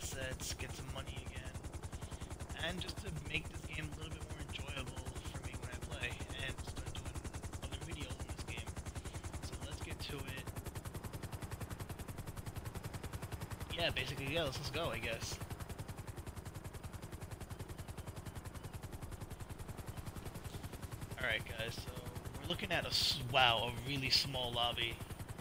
assets, get some money again, and just to make this game a little bit more enjoyable for me when I play, and start doing other videos in this game. So let's get to it. Yeah, basically, yeah, let's just go, I guess. Alright guys, so we're looking at a really small lobby.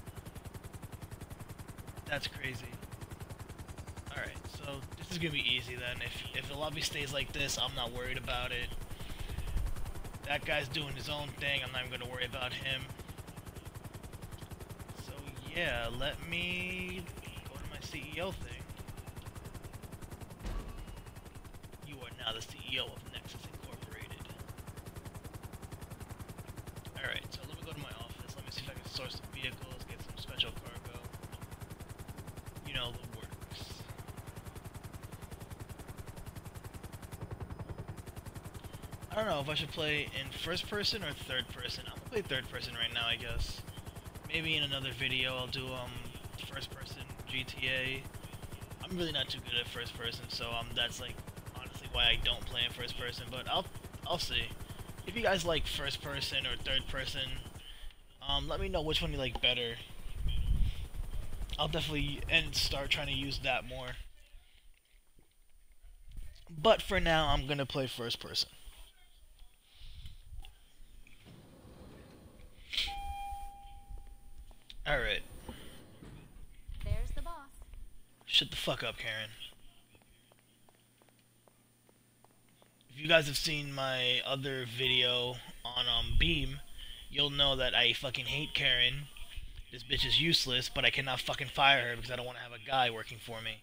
That's crazy. Alright, so this is gonna be easy then. If the lobby stays like this, I'm not worried about it. That guy's doing his own thing, I'm not even gonna worry about him. So yeah, let me go to my CEO thing. You are now the CEO of Nexus Incorporated. Alright, so let me go to my office. Let me see if I can source some vehicles, get some special cargo. You know, the works. I don't know if I should play in first person or third person. I'm gonna play third person right now, I guess. Maybe in another video I'll do first person GTA. I'm really not too good at first person, so that's like honestly why I don't play in first person, but I'll see. If you guys like first person or third person, let me know which one you like better. I'll definitely start trying to use that more. But for now, I'm gonna play first person. Alright. There's the boss. Shut the fuck up, Karen. If you guys have seen my other video on Beam, you'll know that I fucking hate Karen. This bitch is useless, but I cannot fucking fire her because I don't want to have a guy working for me.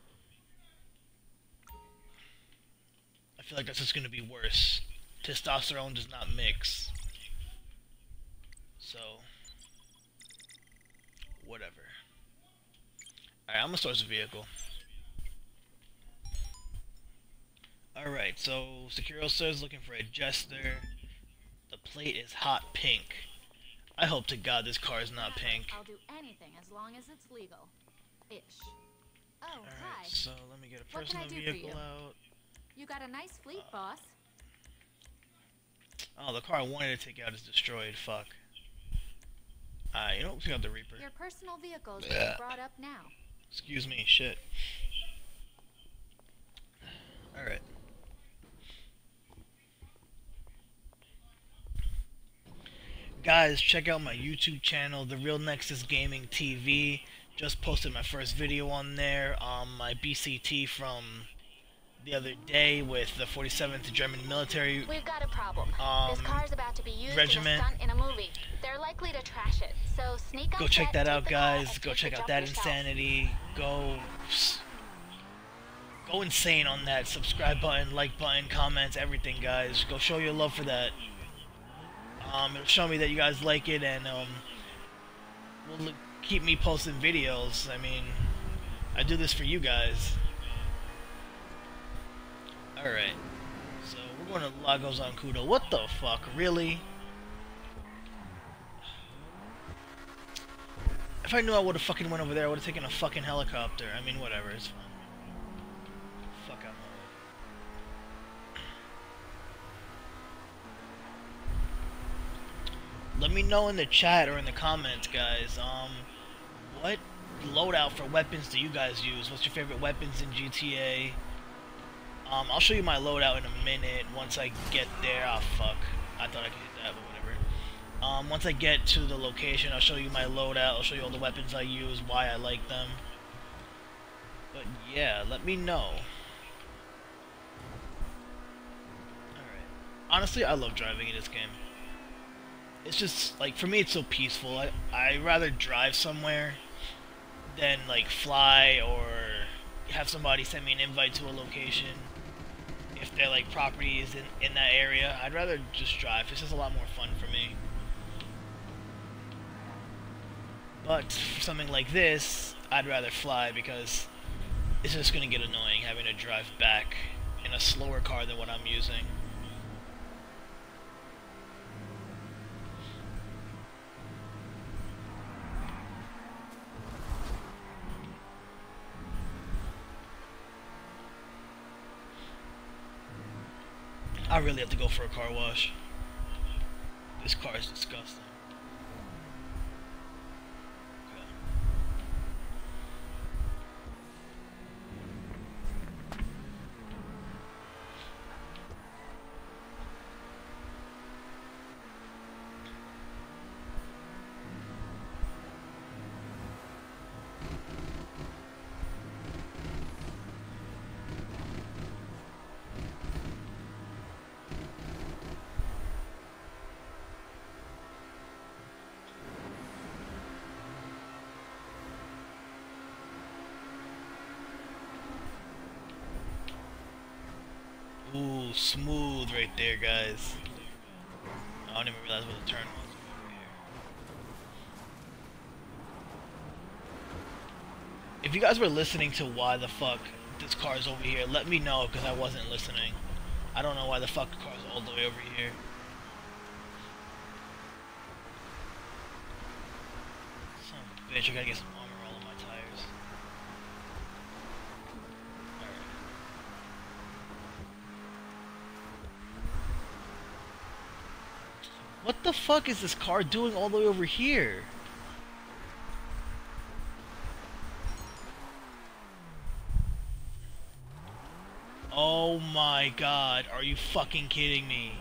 I feel like that's just gonna be worse. Testosterone does not mix. So, whatever. Alright, I'm gonna source a vehicle. Alright, so Securo says looking for a jester. The plate is hot pink. I hope to God this car is not pink. I'll do anything as long as it's legal. Ish. Oh, Alright, hi. so let me get a What can I personal do for vehicle you? out. You got a nice fleet, boss. Oh, the car I wanted to take out is destroyed. Fuck. You know what? We got the Reaper. Your personal vehicle is being brought up now. Excuse me, shit. Alright. Guys, check out my YouTube channel, The Real Nexus Gaming TV. Just posted my first video on there. My BCT from the other day with the 47th German military We've got a problem. This car's about to be used regiment. in a stunt in a movie. They're likely to trash it, so sneak on Go check set, that take out, the car, guys. and Go take check the out jump that yourself. insanity. Go insane on that subscribe button, like button, comments, everything, guys. Go show your love for that. It'll show me that you guys like it, and will keep me posting videos. I mean, I do this for you guys. Alright, so we're going to Lagos on Kudo. What the fuck, really? If I knew I would have fucking went over there, I would have taken a fucking helicopter. I mean, whatever, it's fine. Fuck out my way. Let me know in the chat or in the comments, guys, what loadout for weapons do you guys use? What's your favorite weapons in GTA? I'll show you my loadout in a minute once I get there. Oh, fuck. I thought I could hit that, but whatever. Once I get to the location, I'll show you my loadout. I'll show you all the weapons I use, why I like them. But yeah, let me know. Alright. Honestly, I love driving in this game. It's just, like, for me it's so peaceful. I rather drive somewhere than, like, fly or have somebody send me an invite to a location. If their, like, property is in that area, I'd rather just drive. It's just a lot more fun for me. But for something like this, I'd rather fly because it's just gonna get annoying having to drive back in a slower car than what I'm using. I really have to go for a car wash. This car is disgusting. Ooh, smooth right there, guys. I don't even realize what the turn was over here. If you guys were listening to why the fuck this car is over here, let me know, because I wasn't listening. I don't know why the fuck the car's all the way over here. Son of a bitch, I gotta get some armor all on my tires. What the fuck is this car doing all the way over here? Oh my god, are you fucking kidding me?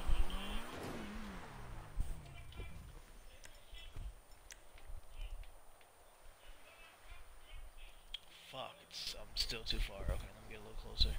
Fuck, I'm still too far. Okay, let me get a little closer.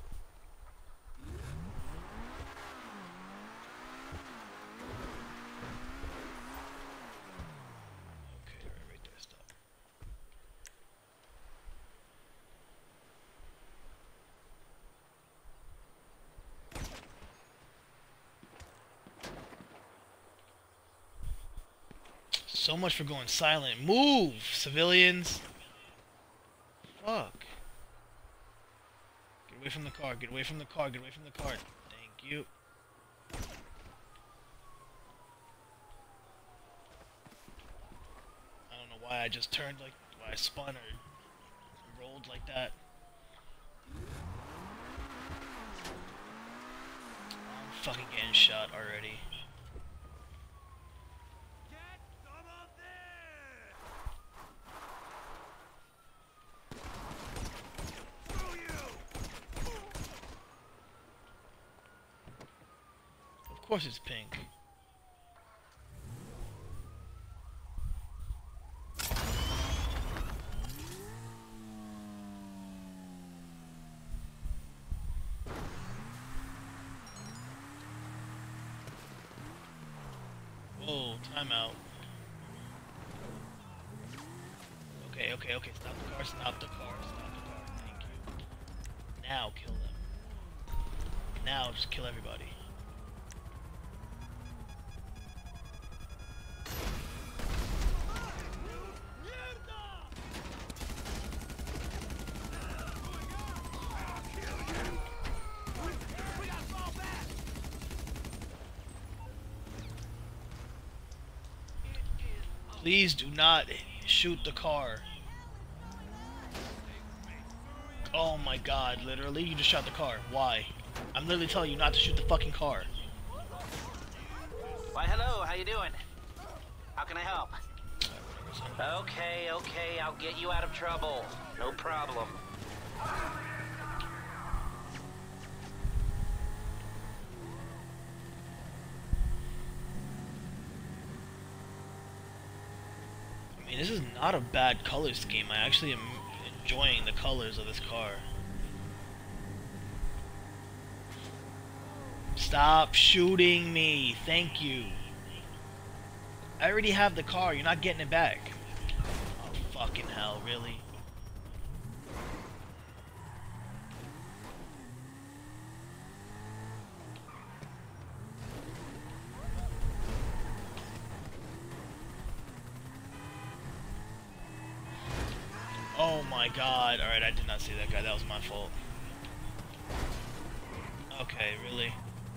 So much for going silent. Move, civilians! Fuck. Get away from the car, get away from the car, get away from the car. Thank you. I don't know why I just turned like, why I spun or rolled like that. I'm fucking getting shot already. Of course it's pink. Whoa, timeout. Okay, okay, okay, stop the car, stop the car, stop the car, thank you. Now kill them. Now just kill everybody. Please do not shoot the car. Oh my god, literally, you just shot the car. Why? I'm literally telling you not to shoot the fucking car. Why, hello, how you doing? How can I help? Okay, okay, I'll get you out of trouble. No problem. I mean, this is not a bad color scheme. I actually am enjoying the colors of this car. Stop shooting me. Thank you. I already have the car. You're not getting it back. Oh, fucking hell. Really? Oh my god. Alright, I did not see that guy. That was my fault. Okay, really?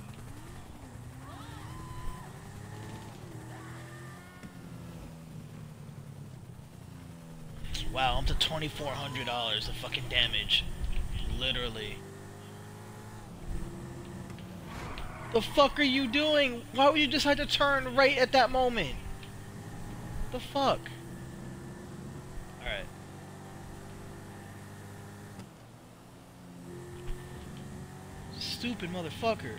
Wow, I'm to $2,400 of fucking damage. Literally. The fuck are you doing? Why would you decide to turn right at that moment? The fuck? Alright. Stupid motherfucker.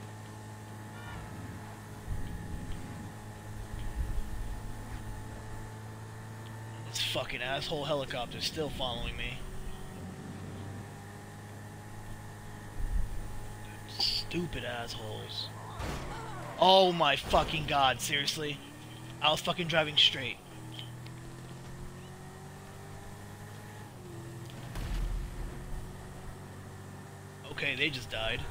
This fucking asshole helicopter's still following me. Stupid assholes. Oh my fucking god, seriously? I was fucking driving straight. Okay, they just died.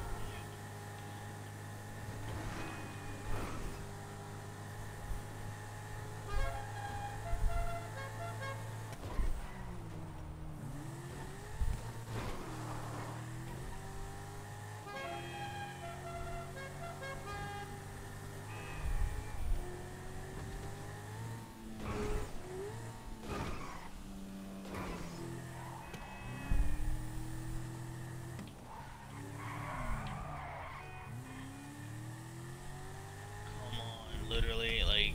Literally, like...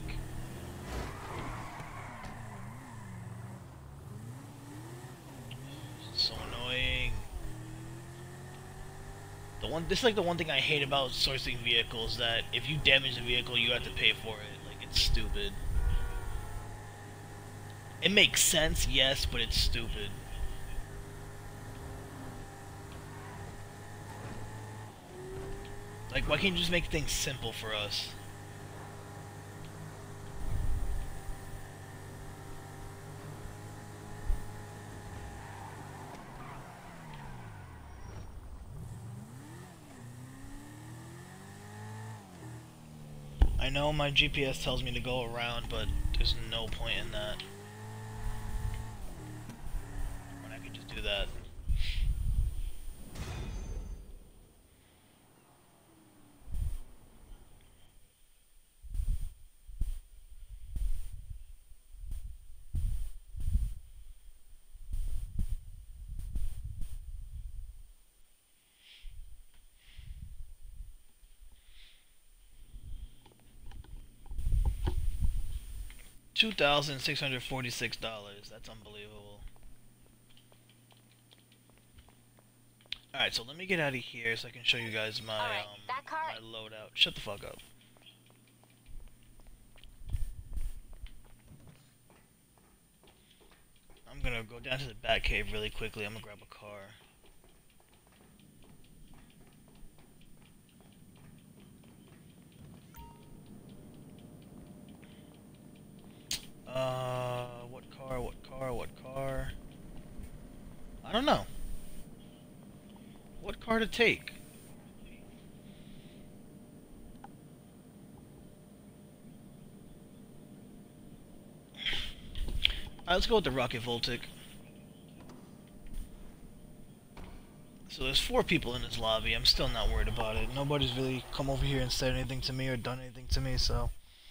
So annoying. This is like the one thing I hate about sourcing vehicles, that if you damage the vehicle, you have to pay for it. Like, it's stupid. It makes sense, yes, but it's stupid. Like, why can't you just make things simple for us? I know my GPS tells me to go around, but there's no point in that. When I could just do that. $2,646. That's unbelievable. Alright, so let me get out of here so I can show you guys my my loadout. Shut the fuck up. I'm gonna go down to the Batcave really quickly. I'm gonna grab a car. What car? I don't know. What car to take? Alright, let's go with the Rocket Voltic. So there's 4 people in this lobby. I'm still not worried about it. Nobody's really come over here and said anything to me or done anything to me, so...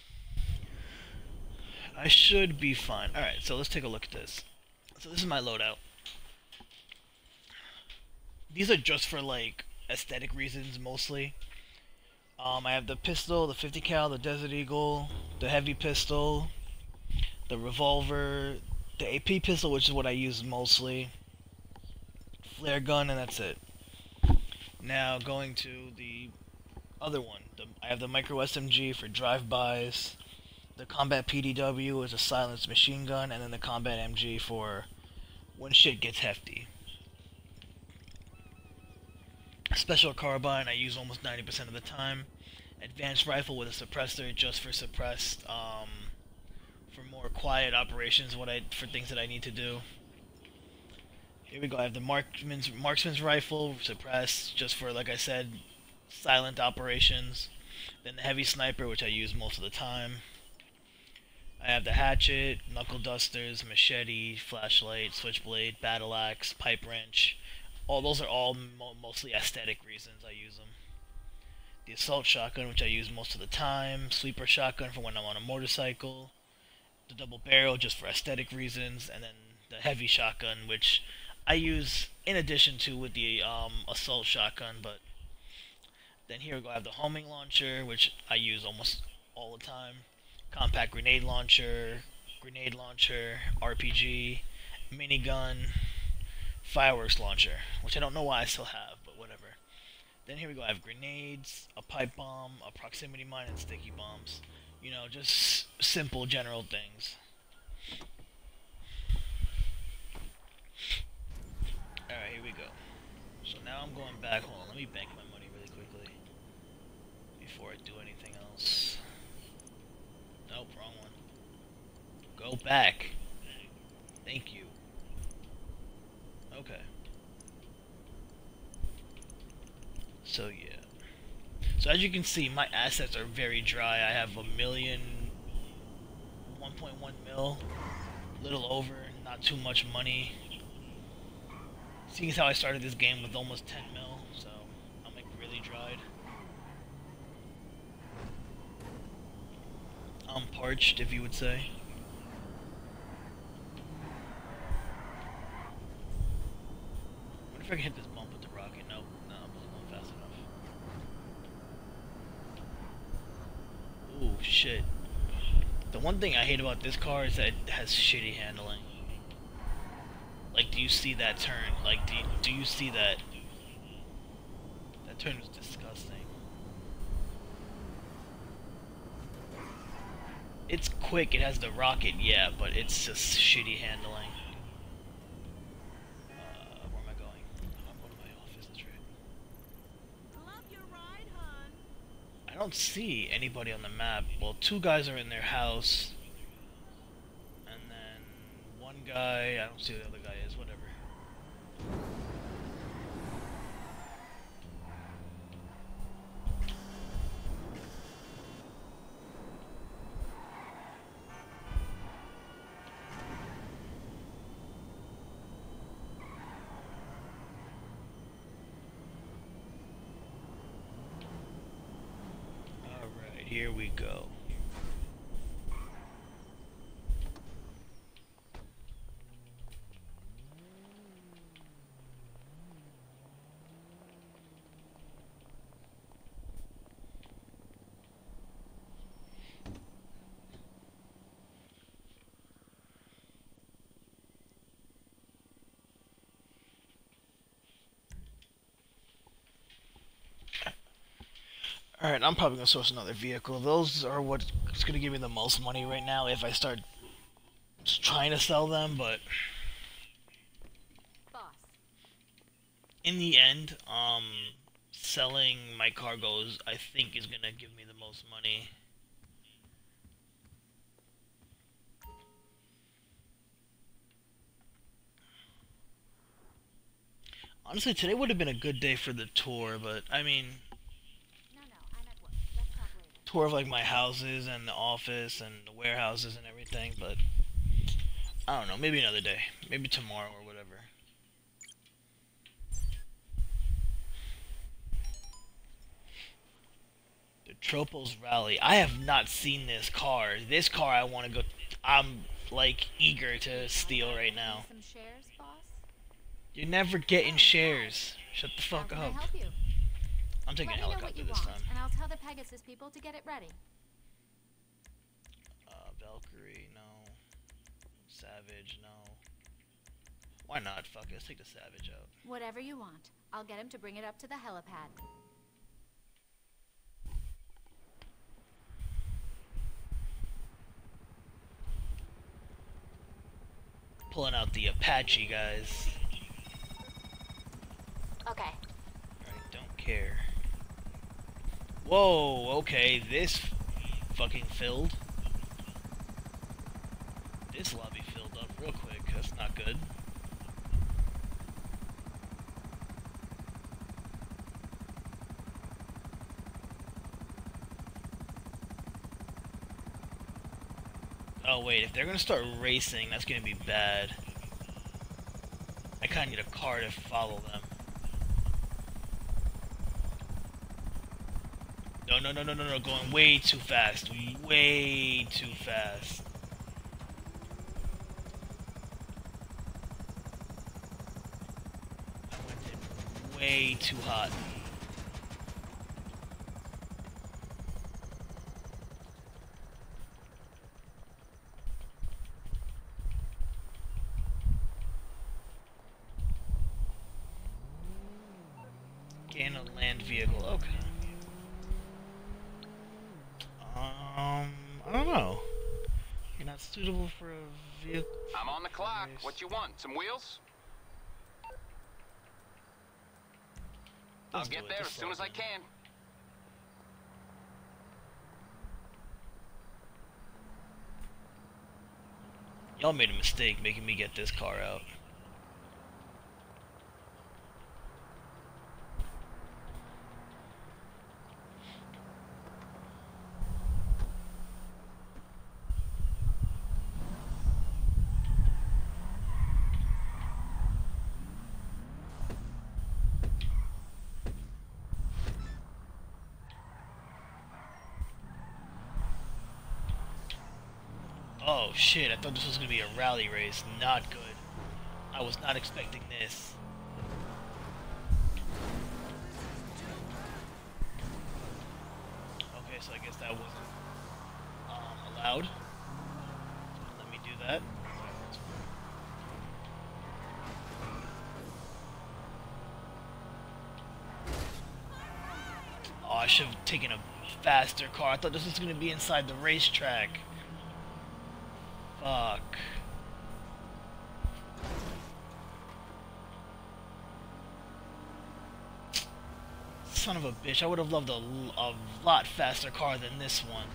I should be fine. Alright, so let's take a look at this. So this is my loadout. These are just for, like, aesthetic reasons, mostly. I have the pistol, the 50 cal, the Desert Eagle, the heavy pistol, the revolver, the AP pistol, which is what I use mostly, flare gun, and that's it. Now, going to the other one. I have the micro SMG for drive-bys, the combat PDW is a silenced machine gun, and then the combat MG for when shit gets hefty. Special carbine I use almost 90% of the time. Advanced rifle with a suppressor just for suppressed, for more quiet operations, for things that I need to do. Here we go, I have the marksman's rifle, suppressed, just for, like I said, silent operations. Then the heavy sniper, which I use most of the time. I have the hatchet, knuckle dusters, machete, flashlight, switchblade, battle axe, pipe wrench. Those are all mostly aesthetic reasons I use them. The assault shotgun, which I use most of the time. Sweeper shotgun for when I'm on a motorcycle. The double barrel just for aesthetic reasons. And then the heavy shotgun, which I use in addition to with the assault shotgun, but Then here we go. I have the homing launcher, which I use almost all the time. Compact grenade launcher, RPG, minigun, fireworks launcher, which I don't know why I still have, but whatever. Then here we go. I have grenades, a pipe bomb, a proximity mine, and sticky bombs. You know, just simple general things. Alright, here we go. So now I'm going back home. Let me bank my money really quickly before I do anything else. Nope, wrong one. Go back. Thank you. Okay. So yeah. So as you can see, my assets are very dry. I have 1.1 mil, little over, not too much money. Seeing as how I started this game with almost 10 mil, so I'm like really dried. I'm parched, if you would say. I wonder if I can hit this bump with the rocket. Nope, no, I'm not fast enough. Ooh, shit. The one thing I hate about this car is that it has shitty handling. Like, do you see that turn? Like, do you see that? That turn was disgusting. It's quick, it has the rocket, yeah, but it's just shitty handling. Where am I going? I'm going to my office, that's right. Love your ride, hon. I don't see anybody on the map. Well, two guys are in their house. And then one guy, I don't see who the other guy is, whatever. Alright, here we go. Alright, I'm probably going to source another vehicle. Those are what's going to give me the most money right now if I start just trying to sell them, but Boss. in the end, selling my cargoes, I think, is going to give me the most money. Honestly, today would have been a good day for the tour, but, I mean, No, I'm at work. Let's talk later. tour of, like, my houses and the office and the warehouses and everything, but I don't know, maybe another day. Maybe tomorrow or whatever. The Tropos Rally. I have not seen this car. This car I want to go... I'm, like, eager to steal right now. Some shares, boss? You're never getting shares. Shut the fuck How can I up. help you? I'm taking a Let me know what helicopter you this want, time. and I'll tell the Pegasus people to get it ready. Valkyrie, no. Savage, no. Why not? Fuck it, let's take the Savage out. Whatever you want. I'll get him to bring it up to the helipad. Pulling out the Apache, guys. Okay. Alright, don't care. Whoa, okay, this fucking filled. This lobby filled up real quick, that's not good. Oh wait, if they're gonna start racing, that's gonna be bad. I kinda need a car to follow them. No, going way too fast. Way too fast. I went in way too hot. unmanned vehicle. Okay. I don't know. You're not suitable for a vehicle. I'm on the clock. Race. What you want? Some wheels? I'll Let's do get it. there Just as soon as I slow can. Y'all made a mistake making me get this car out. Oh shit, I thought this was gonna be a rally race. Not good. I was not expecting this. Okay, so I guess that wasn't allowed. Let me do that. Oh, I should have taken a faster car. I thought this was gonna be inside the racetrack. Fuck. Son of a bitch, I would have loved a lot faster car than this one.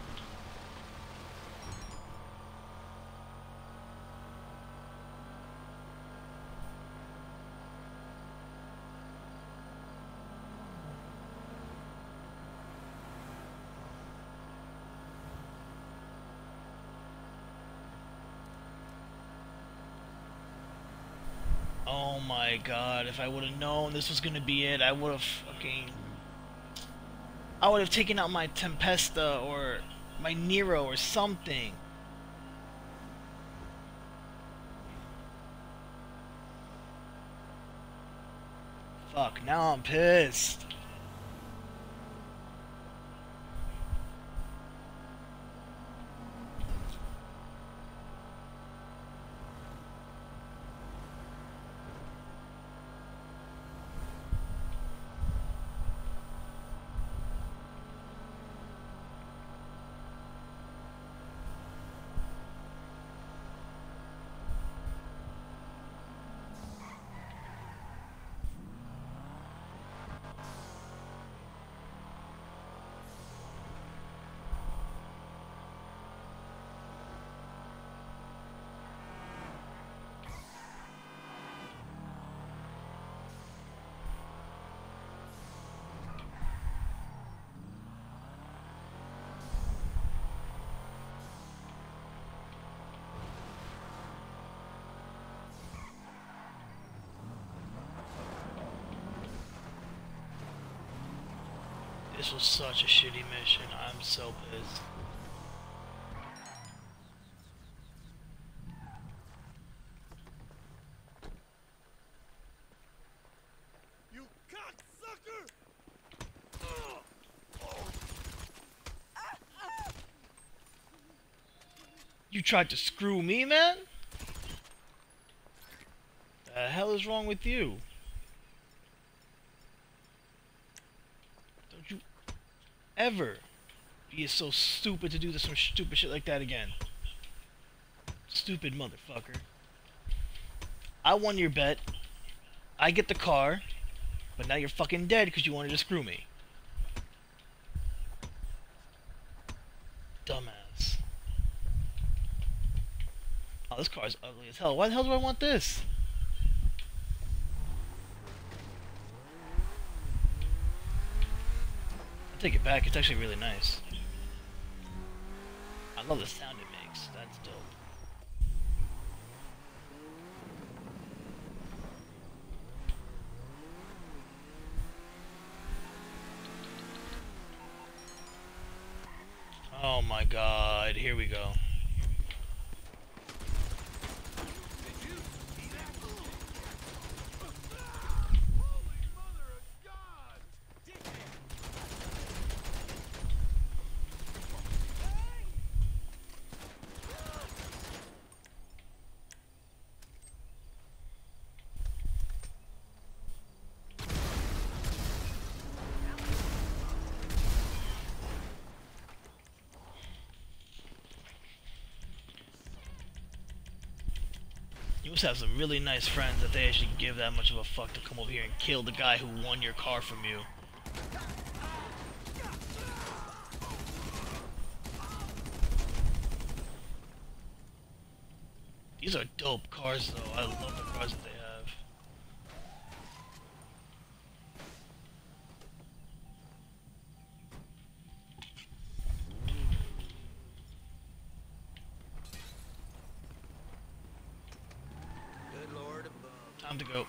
Oh my god, if I would have known this was gonna be it, I would have fucking... I would have taken out my Tempesta or my Nero or something. Fuck, now I'm pissed. This was such a shitty mission. I'm so pissed. You cocksucker! You tried to screw me, man? The hell is wrong with you? Don't you ever be so stupid to do some stupid shit like that again. Stupid motherfucker. I won your bet. I get the car. But now you're fucking dead because you wanted to screw me. Dumbass. Oh, this car is ugly as hell. Why the hell do I want this? I'll take it back. It's actually really nice. I love the sound it makes. That's dope. Oh my god, here we go. You must have some really nice friends that they actually give that much of a fuck to come over here and kill the guy who won your car from you. These are dope cars though. I love the cars that they have. Good Lord above. Time to go.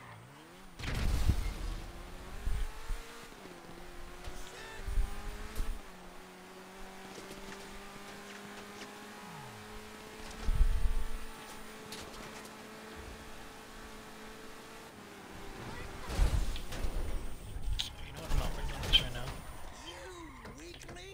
You know what? I'm not working on this right now. You weakling!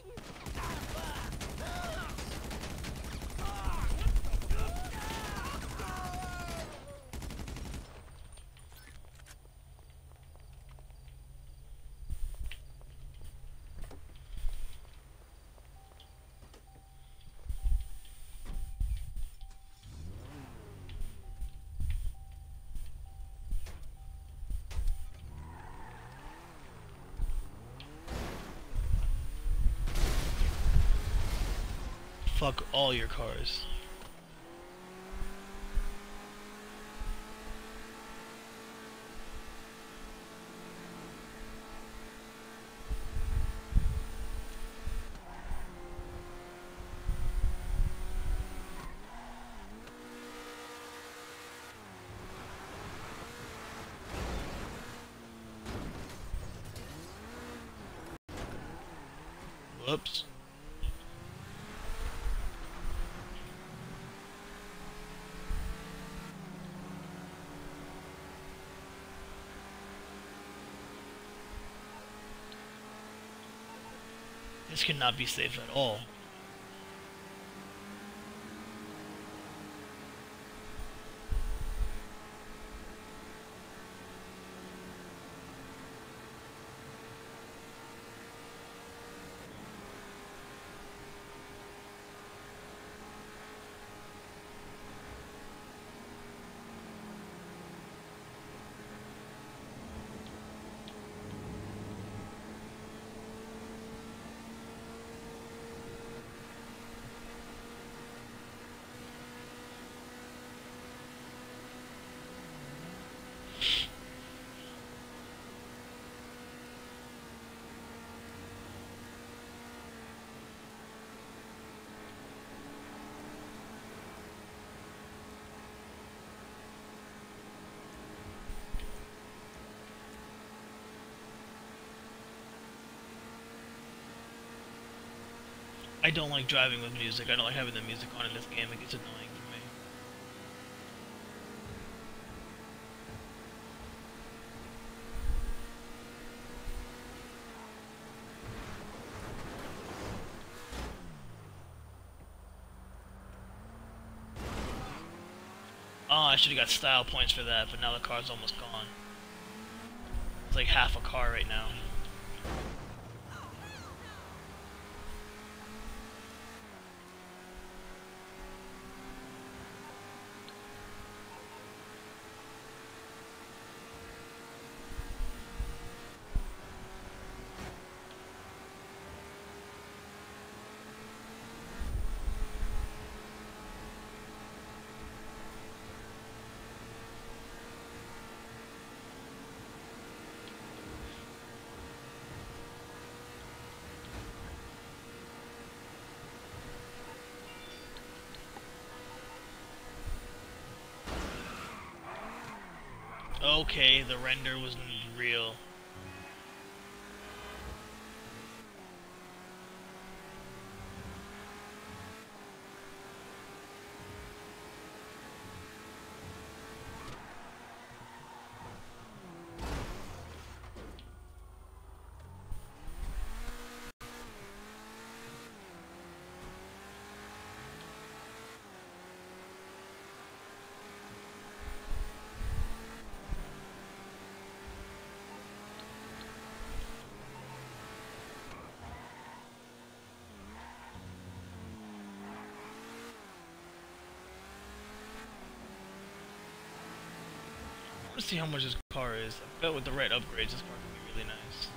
Fuck all your cars. Whoops. This cannot be safe at all. I don't like driving with music. I don't like having the music on in this game. It gets annoying for me. Oh, I should have got style points for that, but now the car's almost gone. It's like half a car right now. Okay, the render wasn't real. want to see how much this car is. I bet with the right upgrades, this car could be really nice.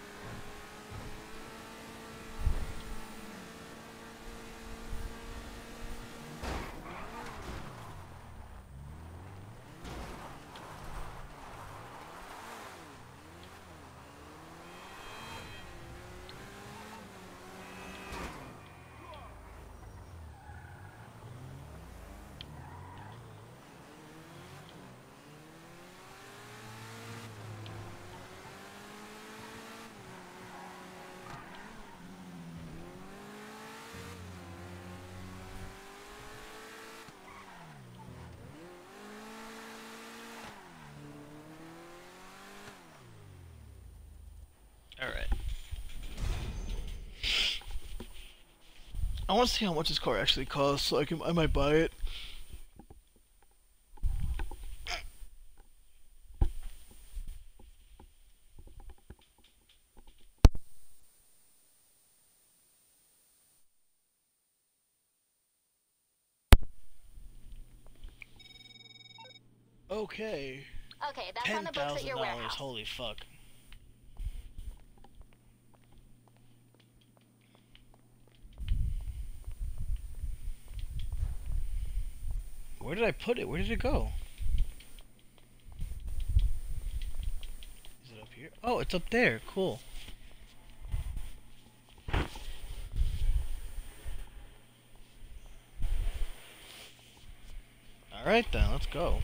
Alright. I want to see how much this car actually costs, so I might buy it. Okay. Okay, that's on the books at your $10,000. warehouse. Holy fuck. Where did I put it? Where did it go? Is it up here? Oh, it's up there. Cool. Alright then, let's go.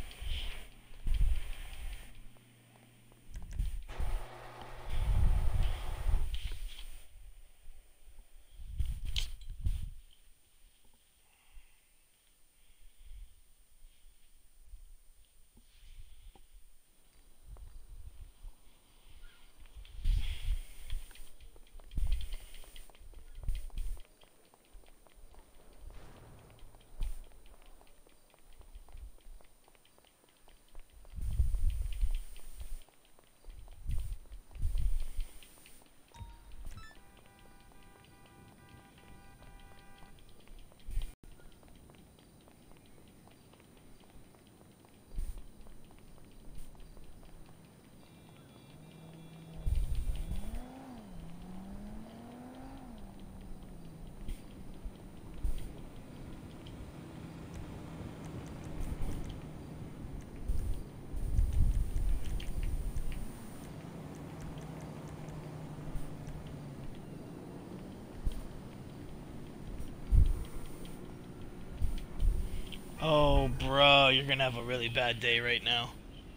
Oh, bro, you're gonna have a really bad day right now.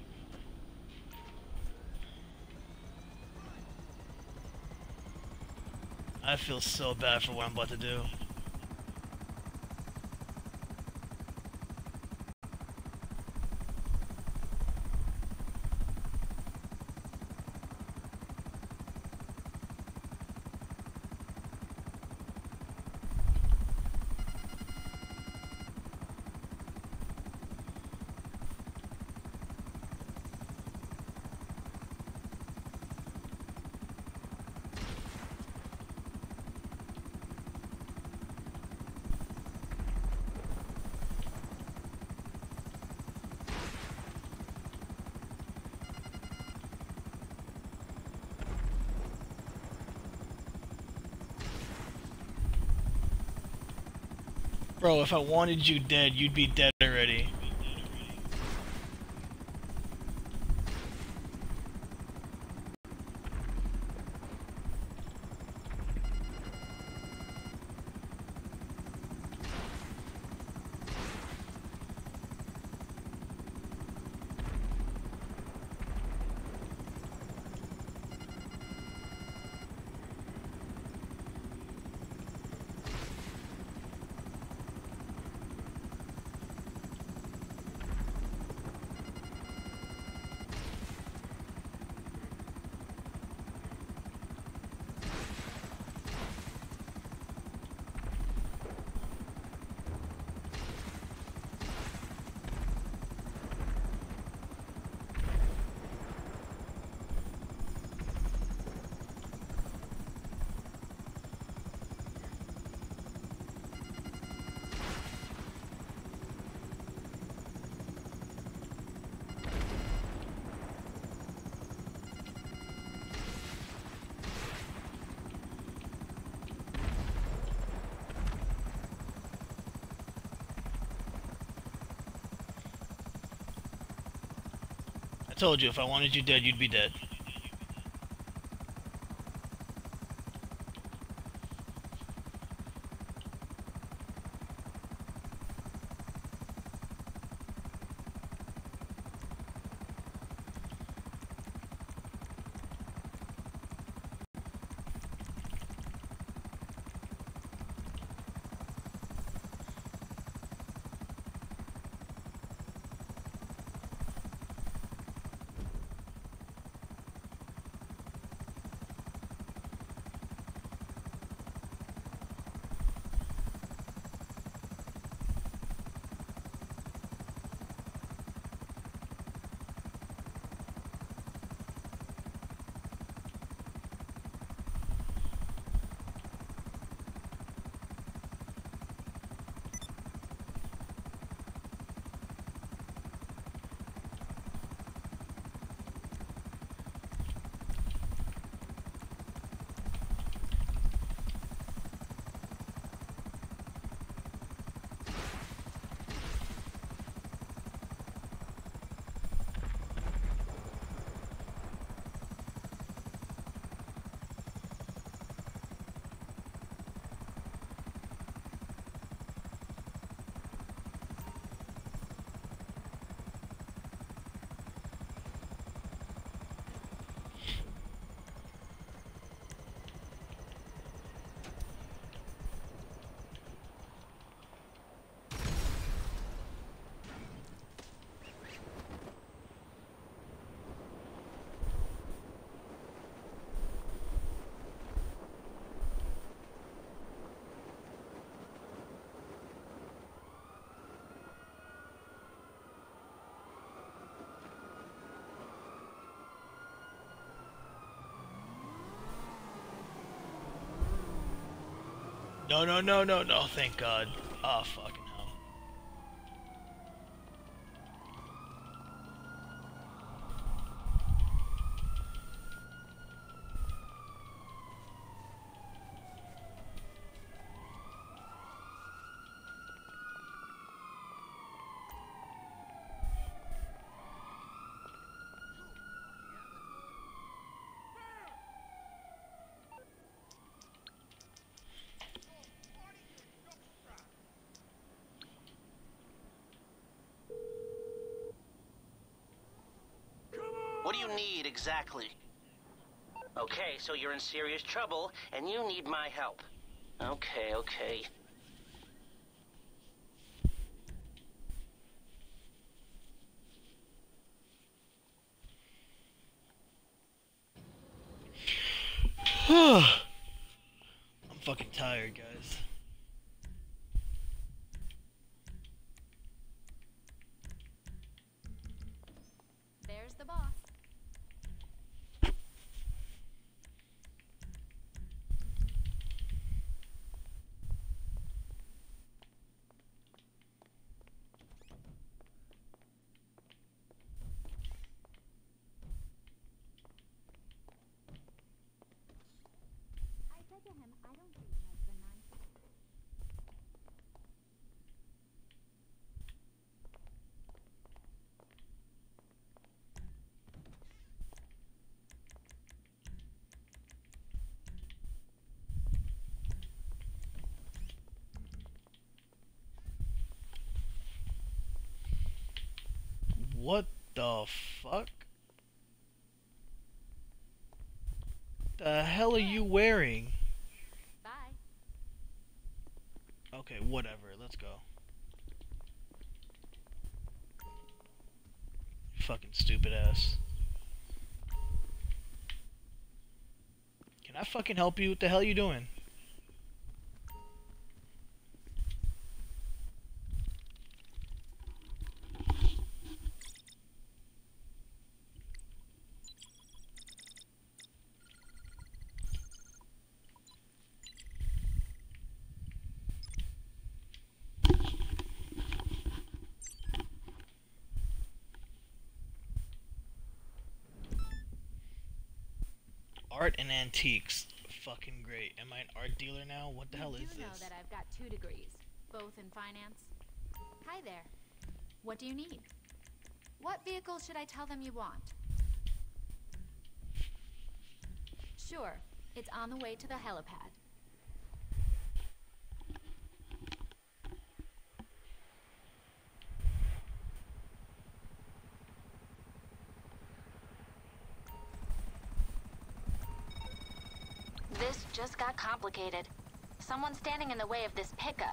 I feel so bad for what I'm about to do. Bro, if I wanted you dead, you'd be dead already. told you, if I wanted you dead, you'd be dead. No, no, no, no, no, thank God. Oh, fucking hell. What do you need exactly? Okay, so you're in serious trouble, and you need my help. Okay, okay. I'm fucking tired, guys. There's the boss. I said to him, I don't think that's the nice. What the fuck? The hell are you wearing? Bye. Okay, whatever, let's go. Fucking stupid ass. Can I fucking help you? What the hell you doing? Art and antiques. Fucking great. Am I an art dealer now? What the hell is You do know this? that I've got 2 degrees, both in finance. Hi there. What do you need? What vehicle should I tell them you want? Sure. It's on the way to the helipad. This just got complicated. Someone's standing in the way of this pickup.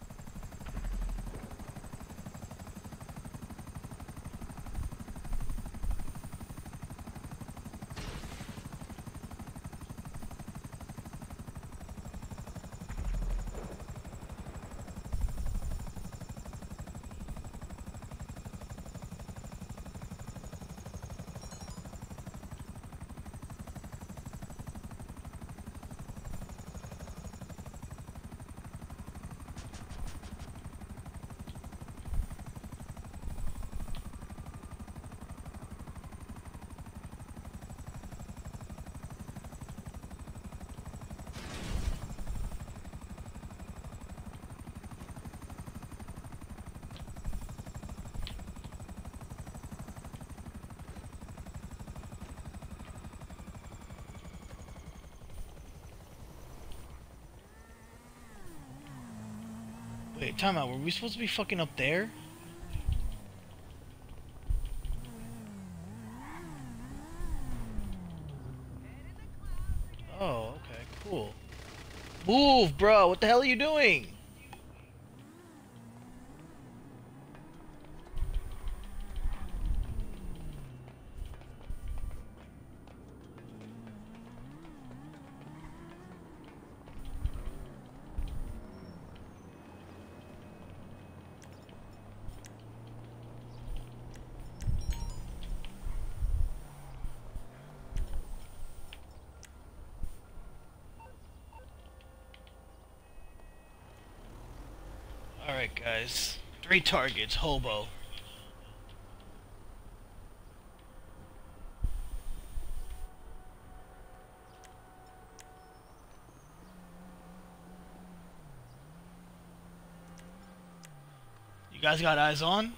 Wait, time out. Were we supposed to be fucking up there? Oh, okay, cool. Move, bro! What the hell are you doing? Alright, guys. 3 targets, hobo. You guys got eyes on?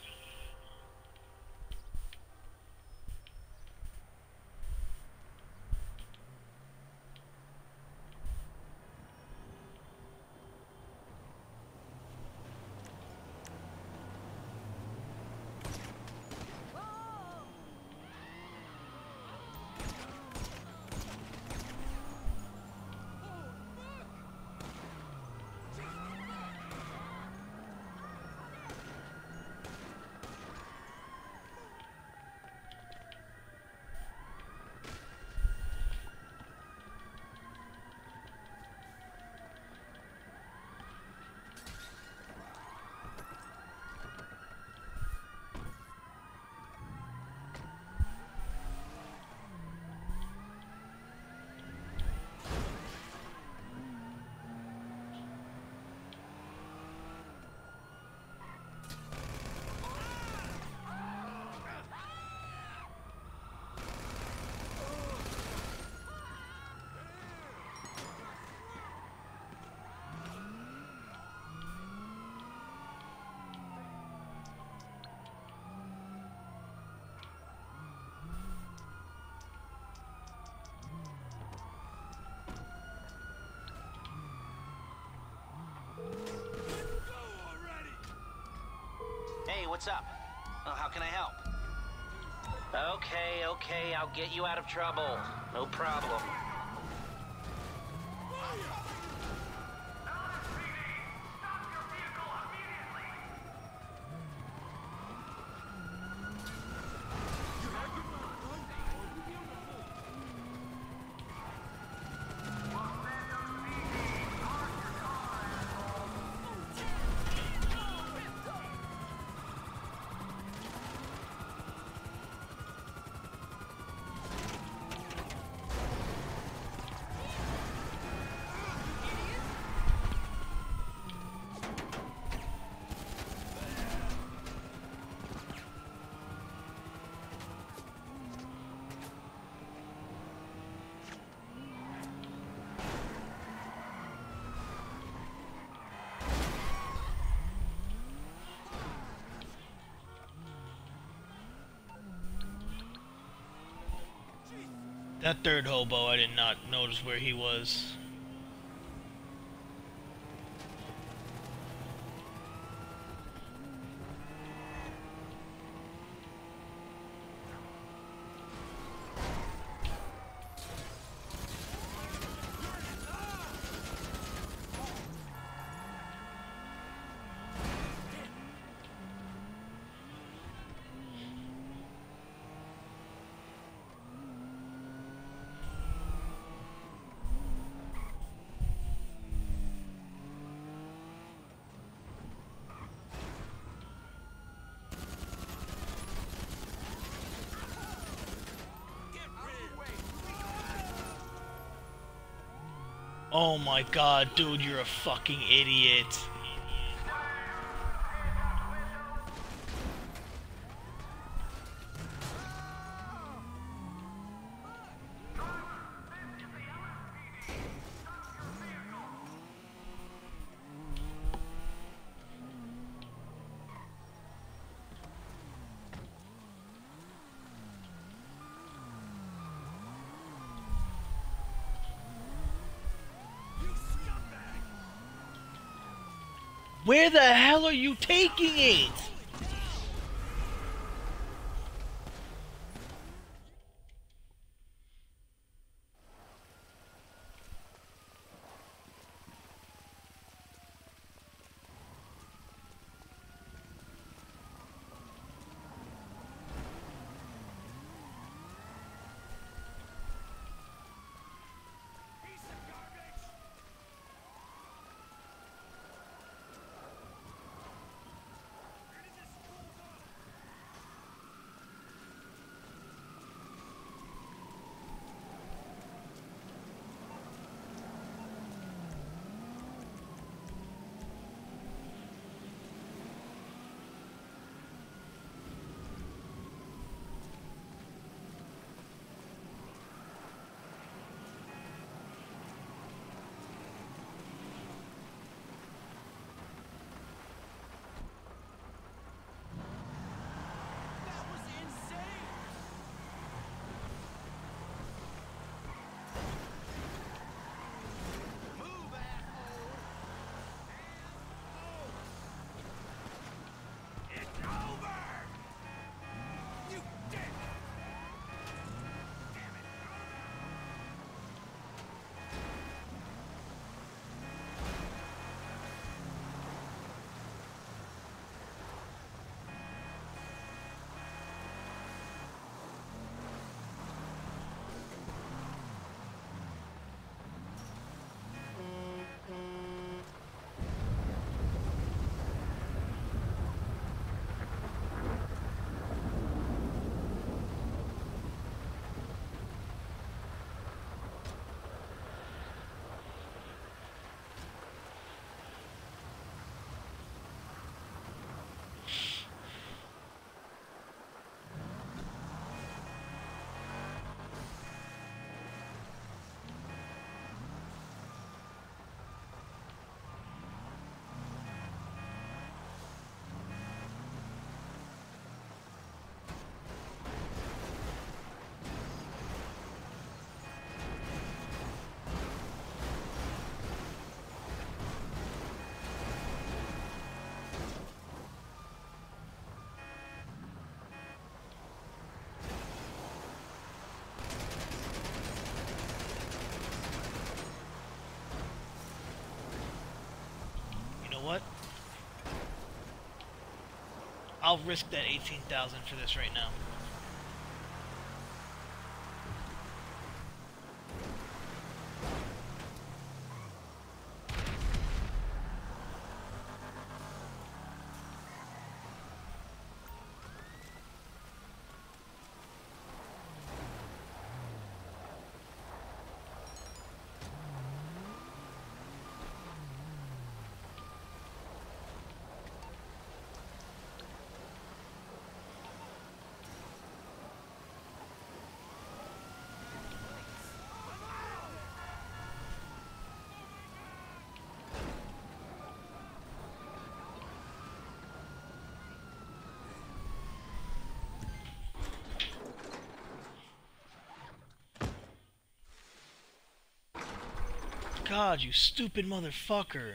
Hey, what's up? Oh, how can I help? Okay, I'll get you out of trouble. No problem. That third hobo, I did not notice where he was. Oh my god, dude, you're a fucking idiot. Where the hell are you taking it? That was insane! Move, asshole! It's over! You dick! Damn it! You know what? I'll risk that 18,000 for this right now. God, you stupid motherfucker.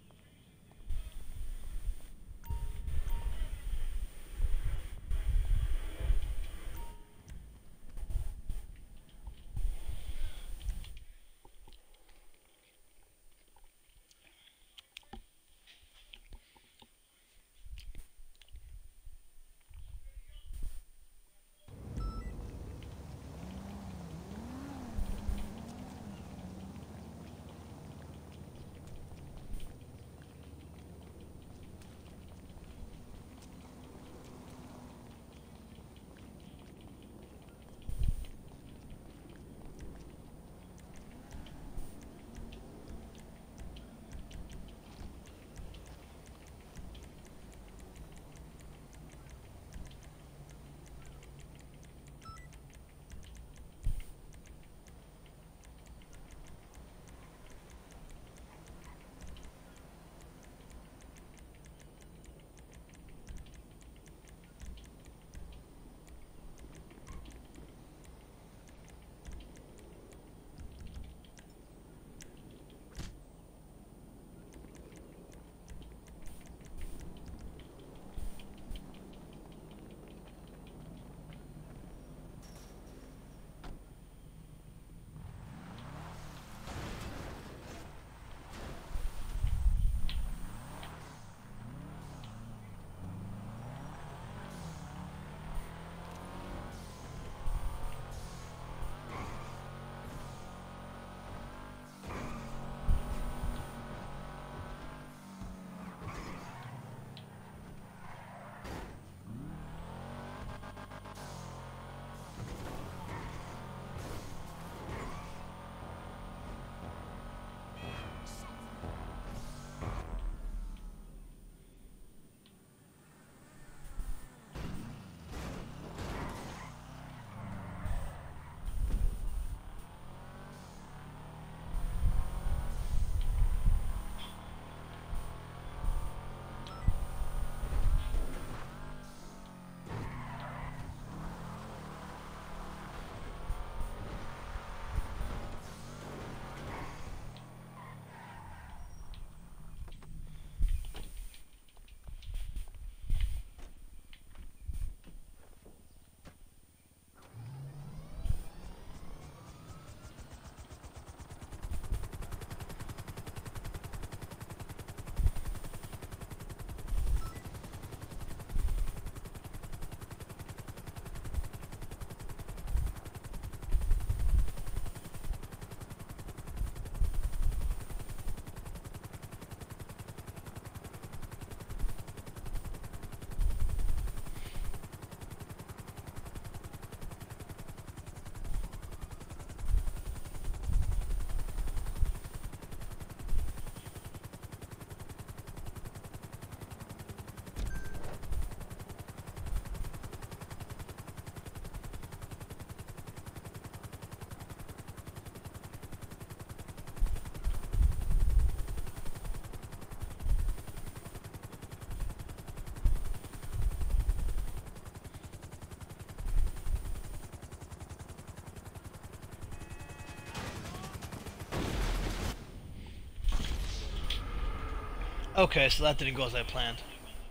Okay, so that didn't go as I planned.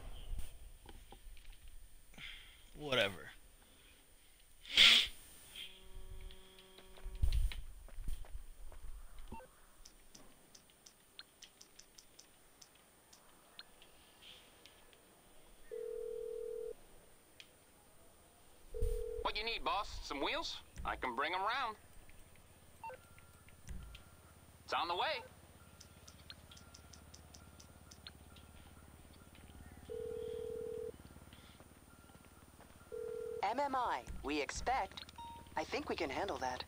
Whatever. What you need, boss? Some wheels? I can bring them round. It's on the way. MMI, we expect. I think we can handle that.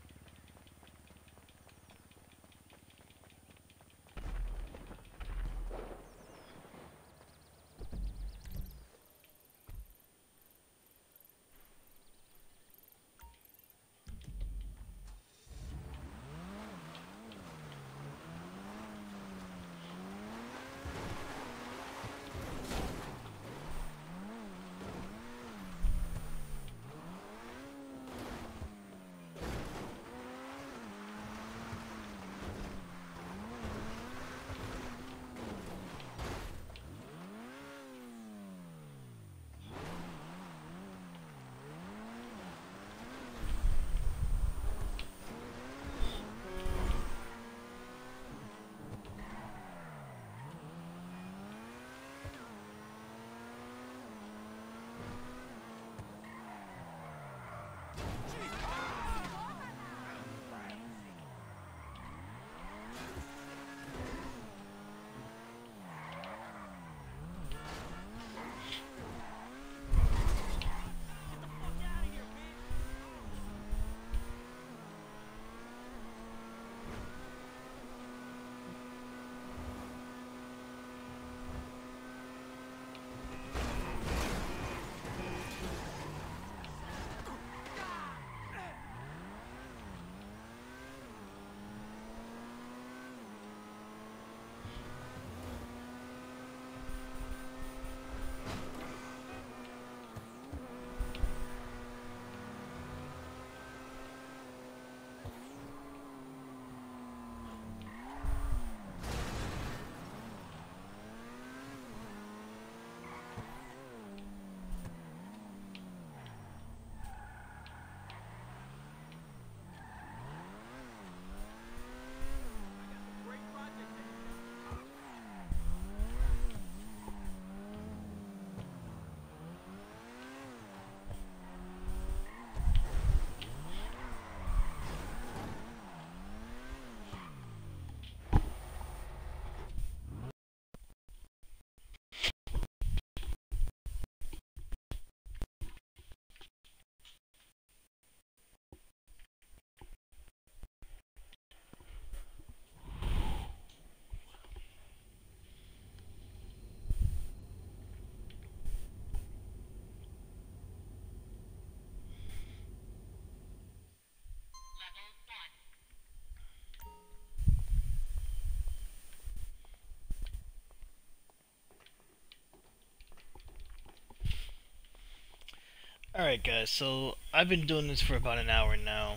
Alright guys, so I've been doing this for about an hour now.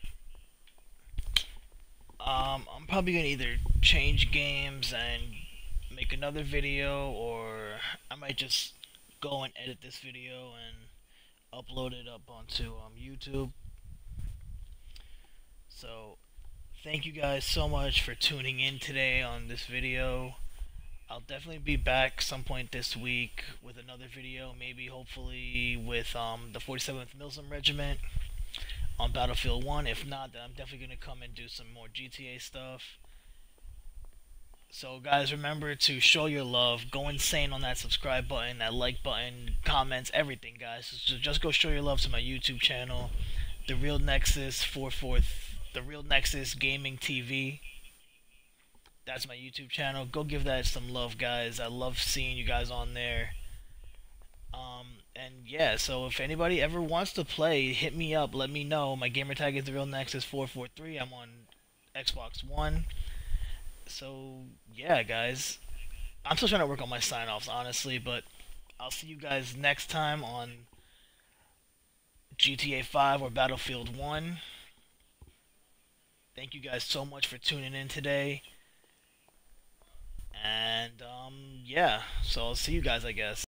I'm probably gonna either change games and make another video, or I might just go and edit this video and upload it up onto YouTube. So thank you guys so much for tuning in today on this video. I'll definitely be back some point this week with another video, maybe hopefully with the 47th Milsim Regiment on Battlefield 1. If not, then I'm definitely going to come and do some more GTA stuff. So guys, remember to show your love, go insane on that subscribe button, that like button, comments, everything guys. So just go show your love to my YouTube channel, The Real Nexus The Real Nexus Gaming TV. That's my YouTube channel. Go give that some love, guys. I love seeing you guys on there. And yeah, so if anybody ever wants to play, hit me up. Let me know. My gamer tag is TheRealNexus443. I'm on Xbox One. So yeah, guys. I'm still trying to work on my sign-offs, honestly, but I'll see you guys next time on GTA 5 or Battlefield 1. Thank you guys so much for tuning in today. And yeah, so I'll see you guys, I guess.